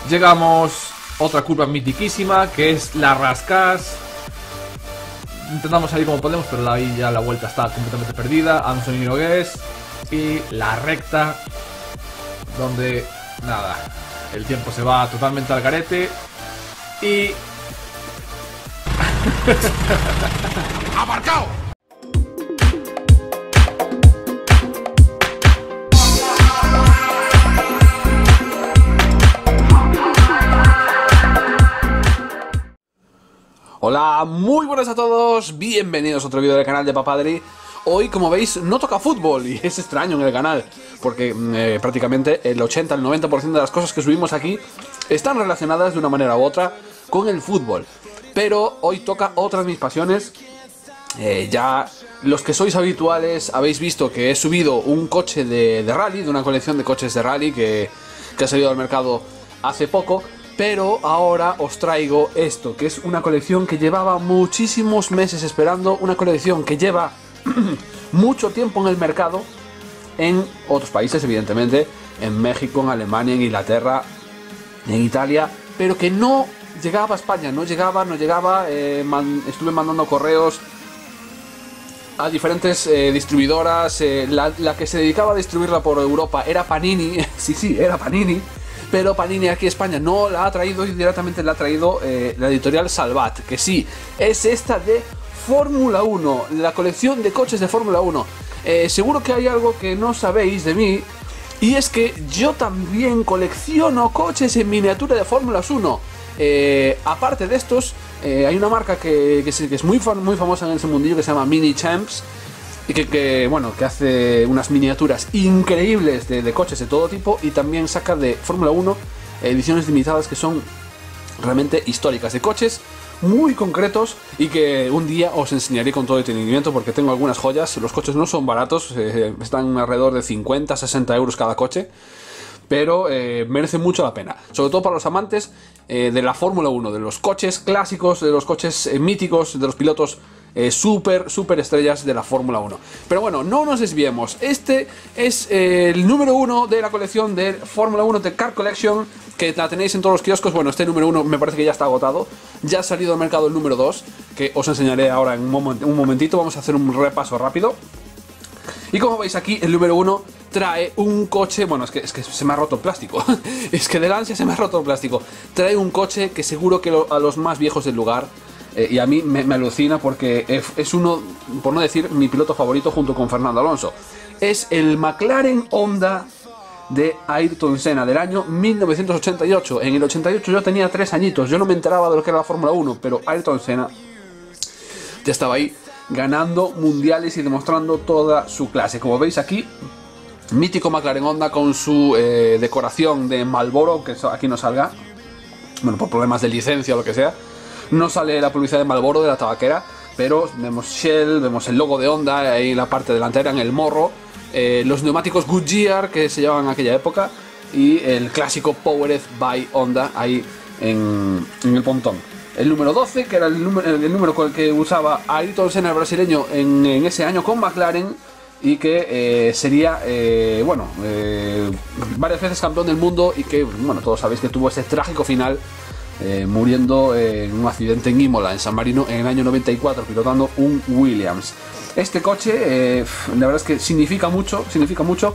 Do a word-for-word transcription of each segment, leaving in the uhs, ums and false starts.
Llegamos otra curva mitiquísima, que es la Rascas. Intentamos salir como podemos, pero ahí ya la vuelta está completamente perdida. Anthony Nogués. Y la recta, donde nada, el tiempo se va totalmente al garete. Y... ¡aparcado! Hola, muy buenas a todos, bienvenidos a otro vídeo del canal de Papadri. Hoy, como veis, no toca fútbol y es extraño en el canal, porque eh, prácticamente el ochenta al noventa por ciento de las cosas que subimos aquí están relacionadas de una manera u otra con el fútbol. Pero hoy toca otra de mis pasiones. Eh, ya los que sois habituales habéis visto que he subido un coche de, de rally, de una colección de coches de rally que, que ha salido al mercado hace poco. Pero ahora os traigo esto, que es una colección que llevaba muchísimos meses esperando, una colección que lleva mucho tiempo en el mercado, en otros países evidentemente, en México, en Alemania, en Inglaterra, en Italia, pero que no llegaba a España, no llegaba, no llegaba, eh, man, estuve mandando correos a diferentes eh, distribuidoras, eh, la, la que se dedicaba a distribuirla por Europa era Panini, sí, sí, era Panini. Pero Panini aquí a España no la ha traído y directamente la ha traído eh, la editorial Salvat, que sí, es esta de Fórmula uno, la colección de coches de Fórmula uno. Eh, seguro que hay algo que no sabéis de mí, y es que yo también colecciono coches en miniatura de Fórmula uno. Eh, aparte de estos, eh, hay una marca que, que, es, que es muy, fan, muy famosa en ese mundillo que se llama Mini Champs. Y que, que, bueno, que hace unas miniaturas increíbles de, de coches de todo tipo. Y también saca de Fórmula uno ediciones limitadas que son realmente históricas, de coches muy concretos y que un día os enseñaré con todo detenimiento, porque tengo algunas joyas. Los coches no son baratos, eh, están alrededor de cincuenta a sesenta euros cada coche, pero eh, merece mucho la pena, sobre todo para los amantes eh, de la Fórmula uno, de los coches clásicos, de los coches eh, míticos, de los pilotos Eh, super, super estrellas de la Fórmula uno. Pero bueno, no nos desviemos. Este es eh, el número uno de la colección de Fórmula uno de Car Collection, que la tenéis en todos los kioscos. Bueno, este número uno me parece que ya está agotado. Ya ha salido al mercado el número dos, que os enseñaré ahora en un, moment, un momentito. Vamos a hacer un repaso rápido. Y como veis aquí, el número uno trae un coche. Bueno, es que, es que se me ha roto el plástico. Es que del ansia se me ha roto el plástico. Trae un coche que seguro que lo, a los más viejos del lugar, Eh, y a mí me, me alucina, porque es uno, por no decir, mi piloto favorito junto con Fernando Alonso. Es el McLaren Honda de Ayrton Senna del año mil novecientos ochenta y ocho. En el ochenta y ocho yo tenía tres añitos, yo no me enteraba de lo que era la Fórmula uno, pero Ayrton Senna ya estaba ahí ganando mundiales y demostrando toda su clase. Como veis aquí, mítico McLaren Honda con su eh, decoración de Marlboro, que aquí no salga, bueno, por problemas de licencia o lo que sea. No sale la publicidad de Marlboro, de la tabaquera, pero vemos Shell, vemos el logo de Honda ahí en la parte delantera, en el morro, eh, los neumáticos Goodyear que se llevaban en aquella época, y el clásico Powered by Honda ahí en, en el pontón. El número doce, que era el número, el número con el que usaba Ayrton Senna, el brasileño, en, en ese año con McLaren, y que eh, sería, eh, bueno, eh, varias veces campeón del mundo, y que, bueno, todos sabéis que tuvo ese trágico final, Eh, muriendo eh, en un accidente en Imola, en San Marino, en el año noventa y cuatro, pilotando un Williams. Este coche, eh, la verdad es que significa mucho, significa mucho.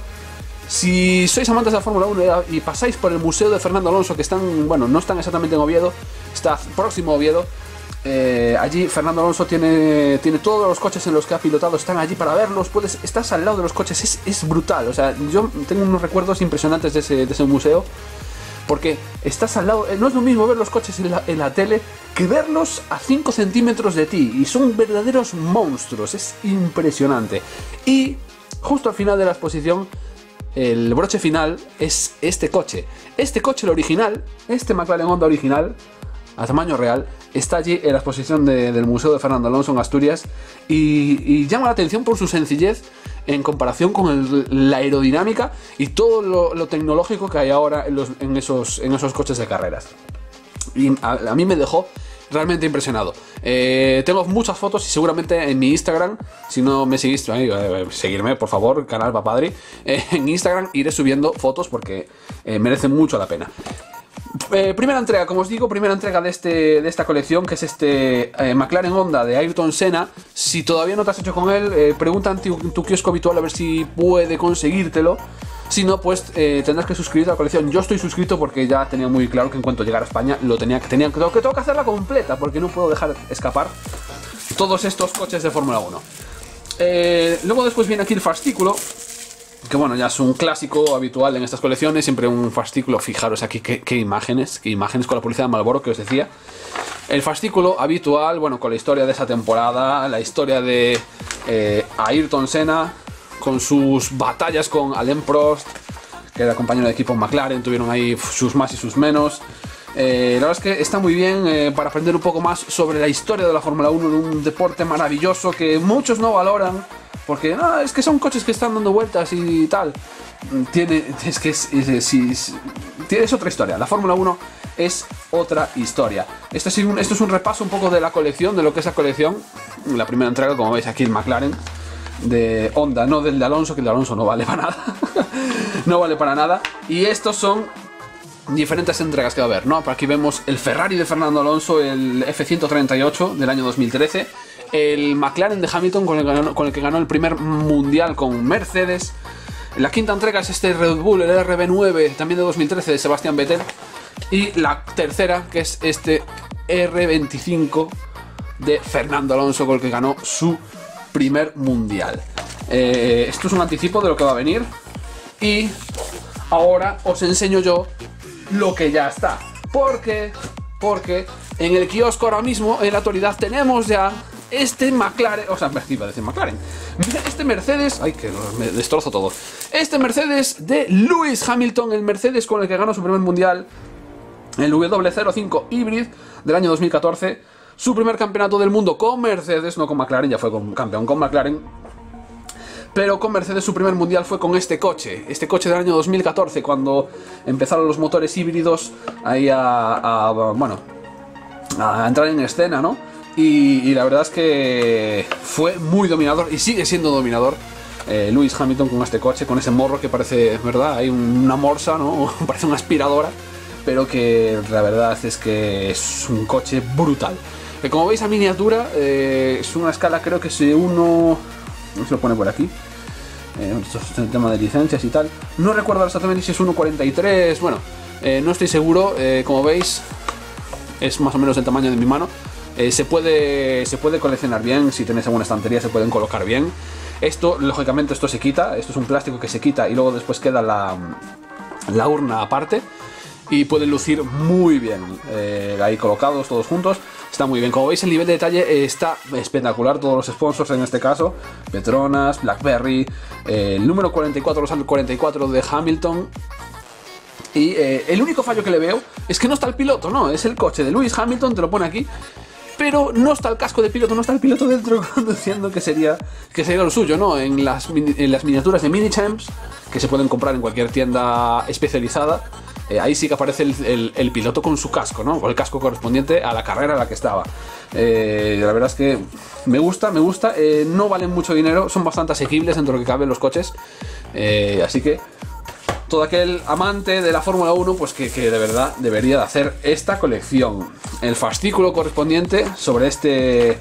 Si sois amantes de la Fórmula uno y pasáis por el Museo de Fernando Alonso, que están, bueno, no están exactamente en Oviedo, está próximo a Oviedo, eh, allí Fernando Alonso tiene, tiene todos los coches en los que ha pilotado, están allí para verlos, puedes, estás al lado de los coches, es, es brutal. O sea, yo tengo unos recuerdos impresionantes de ese, de ese museo, porque estás al lado. No es lo mismo ver los coches en la, en la tele que verlos a cinco centímetros de ti, y son verdaderos monstruos, es impresionante. Y justo al final de la exposición, el broche final es este coche. Este coche, el original, este McLaren Honda original, a tamaño real, está allí en la exposición de, del Museo de Fernando Alonso en Asturias, y, y llama la atención por su sencillez en comparación con el, la aerodinámica y todo lo, lo tecnológico que hay ahora en, los, en, esos, en esos coches de carreras. Y a, a mí me dejó realmente impresionado. Eh, tengo muchas fotos y seguramente en mi Instagram, si no me seguís, eh, seguirme por favor, canal Papadri, eh, en Instagram iré subiendo fotos porque eh, merecen mucho la pena. Eh, primera entrega, como os digo, primera entrega de, este, de esta colección, que es este eh, McLaren Honda de Ayrton Senna. Si todavía no te has hecho con él, eh, pregunta en tu, en tu kiosco habitual a ver si puede conseguírtelo. Si no, pues eh, tendrás que suscribirte a la colección. Yo estoy suscrito porque ya tenía muy claro que en cuanto llegara a España lo tenía que tenía que tengo que, tengo que hacerla completa, porque no puedo dejar escapar todos estos coches de Fórmula uno. Eh, luego después viene aquí el fascículo, que bueno, ya es un clásico habitual en estas colecciones, siempre un fascículo. Fijaros aquí qué, qué imágenes, qué imágenes con la publicidad de Marlboro que os decía. El fascículo habitual, bueno, con la historia de esa temporada, la historia de eh, Ayrton Senna, con sus batallas con Alain Prost, que era compañero de equipo en McLaren, tuvieron ahí sus más y sus menos. Eh, la verdad es que está muy bien eh, para aprender un poco más sobre la historia de la Fórmula uno, de un deporte maravilloso que muchos no valoran, porque ah, es que son coches que están dando vueltas y tal. Tiene, es que es, es, es, es, es otra historia. La Fórmula uno es otra historia. Esto es, un, esto es un repaso un poco de la colección, de lo que es la colección. La primera entrega, como veis aquí, el McLaren de Honda, no del de Alonso, que el de Alonso no vale para nada. No vale para nada. Y estos son diferentes entregas que va a haber, ¿no? Por aquí vemos el Ferrari de Fernando Alonso, el F ciento treinta y ocho del año dos mil trece, el McLaren de Hamilton con el, que ganó, con el que ganó el primer mundial con Mercedes. La quinta entrega es este Red Bull, el R B nueve, también de dos mil trece, de Sebastián Vettel. Y la tercera, que es este R veinticinco de Fernando Alonso, con el que ganó su primer mundial. Eh, esto es un anticipo de lo que va a venir. Y ahora os enseño yo lo que ya está. Porque, porque en el kiosco ahora mismo, en la actualidad, tenemos ya este McLaren, o sea, iba a decir McLaren, este Mercedes, ay, que me destrozo todo. Este Mercedes de Lewis Hamilton, el Mercedes con el que ganó su primer mundial, el W cero cinco Hybrid del año dos mil catorce. Su primer campeonato del mundo con Mercedes, no con McLaren, ya fue con, campeón con McLaren. Pero con Mercedes su primer mundial fue con este coche, este coche del año dos mil catorce, cuando empezaron los motores híbridos ahí a, a bueno, a entrar en escena, ¿no? Y, y la verdad es que fue muy dominador y sigue siendo dominador eh, Lewis Hamilton con este coche, con ese morro que parece, ¿verdad? Hay una morsa, ¿no? Parece una aspiradora, pero que la verdad es que es un coche brutal. Que como veis a miniatura, eh, es una escala, creo que es de uno... No se lo pone por aquí. Eh, esto es el tema de licencias y tal. No recuerdo exactamente si es uno cuarenta y tres. Bueno, eh, no estoy seguro. Eh, como veis, es más o menos el tamaño de mi mano. Eh, se, puede, se puede coleccionar bien. Si tenéis alguna estantería se pueden colocar bien. Esto, lógicamente, esto se quita. Esto es un plástico que se quita y luego después queda la, la urna aparte. Y pueden lucir muy bien eh, ahí colocados todos juntos. Está muy bien. Como veis, el nivel de detalle está espectacular. Todos los sponsors en este caso, Petronas, BlackBerry, eh, el número cuarenta y cuatro, los cuarenta y cuatro de Hamilton. Y eh, el único fallo que le veo es que no está el piloto, ¿no? Es el coche de Lewis Hamilton, te lo pone aquí, pero no está el casco de piloto, no está el piloto dentro conduciendo, que sería, que sería lo suyo, ¿no? En las, en las miniaturas de Mini Champs, que se pueden comprar en cualquier tienda especializada, Eh, ahí sí que aparece el, el, el piloto con su casco, ¿no? Con el casco correspondiente a la carrera en la que estaba. Eh, la verdad es que me gusta, me gusta. Eh, no valen mucho dinero, son bastante asequibles dentro de lo que caben los coches. Eh, así que todo aquel amante de la Fórmula uno, pues que, que de verdad debería de hacer esta colección. El fascículo correspondiente sobre este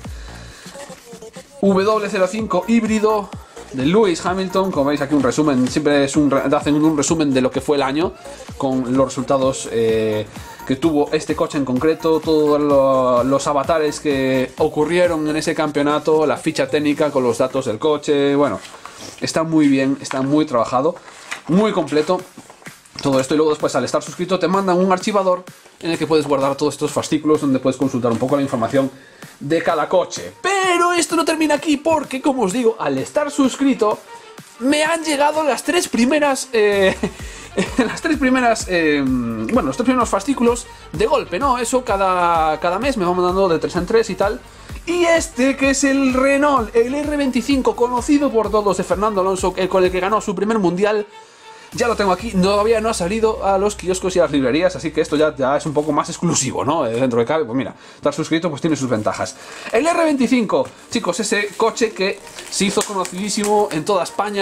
W cero cinco híbrido de Lewis Hamilton. Como veis aquí un resumen, siempre es un, hacen un resumen de lo que fue el año con los resultados eh, que tuvo este coche en concreto, todos lo, los avatares que ocurrieron en ese campeonato, la ficha técnica con los datos del coche. Bueno, está muy bien, está muy trabajado, muy completo todo esto. Y luego después, al estar suscrito, te mandan un archivador en el que puedes guardar todos estos fascículos, donde puedes consultar un poco la información de cada coche. Pero esto no termina aquí, porque, como os digo, al estar suscrito me han llegado las tres primeras eh, las tres primeras eh, bueno, los tres primeros fascículos de golpe, ¿no? Eso cada, cada mes me van mandando de tres en tres y tal. Y este, que es el Renault, el R veinticinco, conocido por todos, de Fernando Alonso, el con el que ganó su primer mundial, ya lo tengo aquí. Todavía no ha salido a los kioscos y a las librerías, así que esto ya, ya es un poco más exclusivo, ¿no? Dentro de cabe, pues mira, estar suscrito pues tiene sus ventajas. El R veinticinco, chicos, ese coche que se hizo conocidísimo en toda España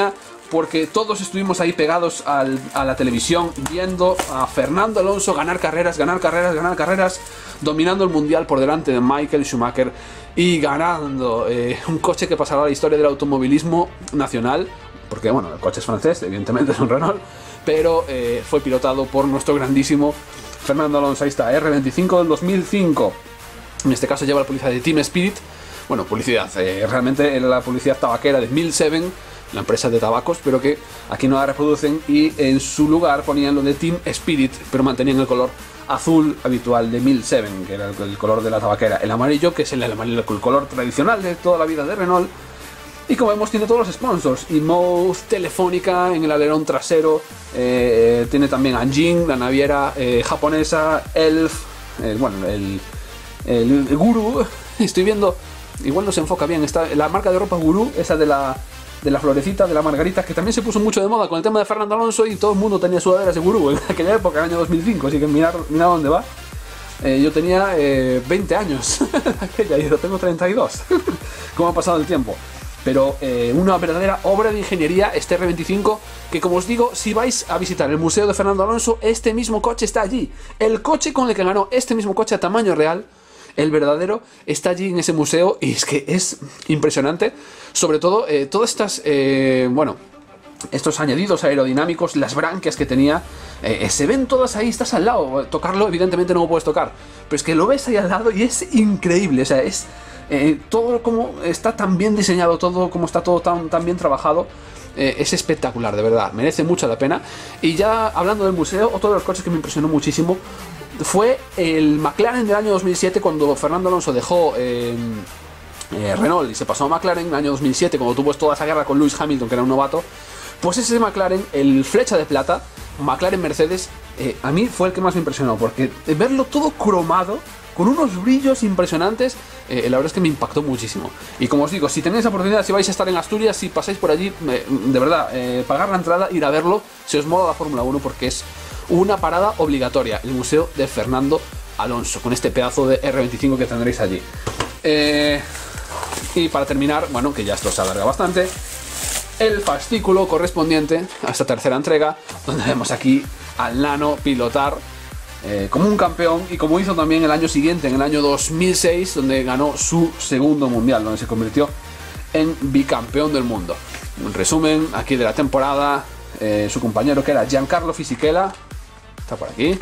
porque todos estuvimos ahí pegados al, a la televisión viendo a Fernando Alonso ganar carreras, ganar carreras, ganar carreras, dominando el mundial por delante de Michael Schumacher y ganando eh, un coche que pasará a la historia del automovilismo nacional, porque bueno, el coche es francés, evidentemente es un Renault, pero eh, fue pilotado por nuestro grandísimo Fernando Alonso. Ahí está, R veinticinco del dos mil cinco, en este caso lleva la publicidad de Team Spirit. Bueno, publicidad, eh, realmente era la publicidad tabaquera de Mil Seven, la empresa de tabacos, pero que aquí no la reproducen, y en su lugar ponían lo de Team Spirit, pero mantenían el color azul habitual de Mil Seven, que era el, el color de la tabaquera. El amarillo, que es el, amarillo, el color tradicional de toda la vida de Renault. Y como vemos, tiene todos los sponsors: InMouth, Telefónica en el alerón trasero, eh, tiene también Anjin, la naviera eh, japonesa, Elf, eh, bueno, el, el, el Guru. Estoy viendo, igual no se enfoca bien, está la marca de ropa Guru, esa de la, de la florecita, de la margarita, que también se puso mucho de moda con el tema de Fernando Alonso, y todo el mundo tenía sudaderas de Guru en aquella época, en el año dos mil cinco, así que mirad, mirad dónde va. Eh, yo tenía eh, veinte años aquella, y yo tengo treinta y dos. ¿Cómo ha pasado el tiempo? Pero eh, una verdadera obra de ingeniería este R veinticinco, que como os digo, si vais a visitar el museo de Fernando Alonso, este mismo coche está allí. El coche con el que ganó, este mismo coche a tamaño real, el verdadero, está allí en ese museo, y es que es impresionante. Sobre todo, eh, todas estas, eh, bueno, estos añadidos aerodinámicos, las branquias que tenía, eh, se ven todas ahí, estás al lado. Tocarlo, evidentemente no lo puedes tocar, pero es que lo ves ahí al lado y es increíble. O sea, es eh, todo como está tan bien diseñado, todo como está todo tan, tan bien trabajado. Eh, es espectacular, de verdad, merece mucho la pena. Y ya hablando del museo, otro de los coches que me impresionó muchísimo fue el McLaren del año dos mil siete, cuando Fernando Alonso dejó eh, eh, Renault y se pasó a McLaren en el año dos mil siete, cuando tuvo toda esa guerra con Lewis Hamilton, que era un novato. Pues ese McLaren, el flecha de plata, McLaren Mercedes, eh, a mí fue el que más me impresionó, porque verlo todo cromado, con unos brillos impresionantes, eh, la verdad es que me impactó muchísimo. Y como os digo, si tenéis la oportunidad, si vais a estar en Asturias, si pasáis por allí, eh, de verdad, eh, pagar la entrada, ir a verlo, si os mola la Fórmula uno, porque es una parada obligatoria, el museo de Fernando Alonso, con este pedazo de R veinticinco que tendréis allí. Eh, y para terminar, bueno, que ya esto se alarga bastante, el fascículo correspondiente a esta tercera entrega, donde vemos aquí al Nano pilotar eh, como un campeón, y como hizo también el año siguiente, en el año dos mil seis, donde ganó su segundo mundial, donde se convirtió en bicampeón del mundo. Un resumen aquí de la temporada, eh, su compañero, que era Giancarlo Fisichella, está por aquí.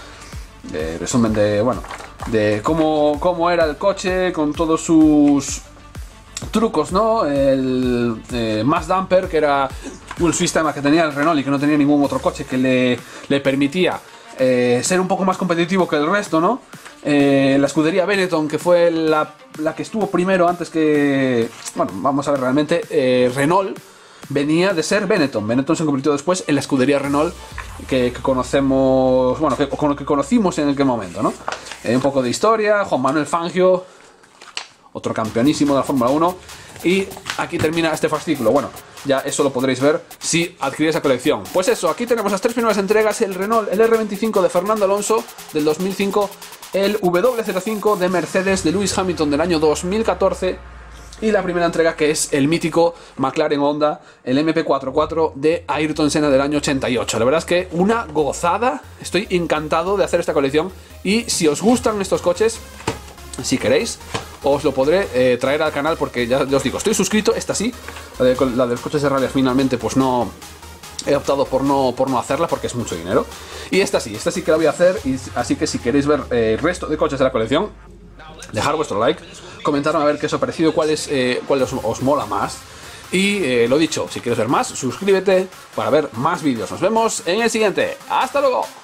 Eh, resumen de, bueno, de cómo, cómo era el coche, con todos sus trucos, ¿no? El eh, Mass Damper, que era un sistema que tenía el Renault y que no tenía ningún otro coche, que le, le permitía eh, ser un poco más competitivo que el resto, ¿no? Eh, la escudería Benetton, que fue la, la que estuvo primero antes que... Bueno, vamos a ver, realmente eh, Renault venía de ser Benetton. Benetton se convirtió después en la escudería Renault que, que conocemos, bueno, que, con lo que conocimos en aquel momento, ¿no? Eh, un poco de historia, Juan Manuel Fangio, otro campeonísimo de la Fórmula uno. Y aquí termina este fascículo. Bueno, ya eso lo podréis ver si adquirís la colección. Pues eso, aquí tenemos las tres primeras entregas: el Renault, el R veinticinco de Fernando Alonso del dos mil cinco, el W cero cinco de Mercedes de Lewis Hamilton del año dos mil catorce, y la primera entrega, que es el mítico McLaren Honda, el M P cuarenta y cuatro de Ayrton Senna del año ochenta y ocho. La verdad es que una gozada. Estoy encantado de hacer esta colección, y si os gustan estos coches, si queréis, os lo podré eh, traer al canal, porque ya, ya os digo, estoy suscrito. Esta sí, la de, la de los coches de rally, finalmente pues no he optado por no, por no hacerla, porque es mucho dinero. Y esta sí, esta sí que la voy a hacer, y así que si queréis ver eh, el resto de coches de la colección, dejar vuestro like, comentaron a ver qué os ha parecido, cuál, es, eh, cuál os, os mola más. Y eh, lo dicho, si quieres ver más, suscríbete para ver más vídeos. Nos vemos en el siguiente. ¡Hasta luego!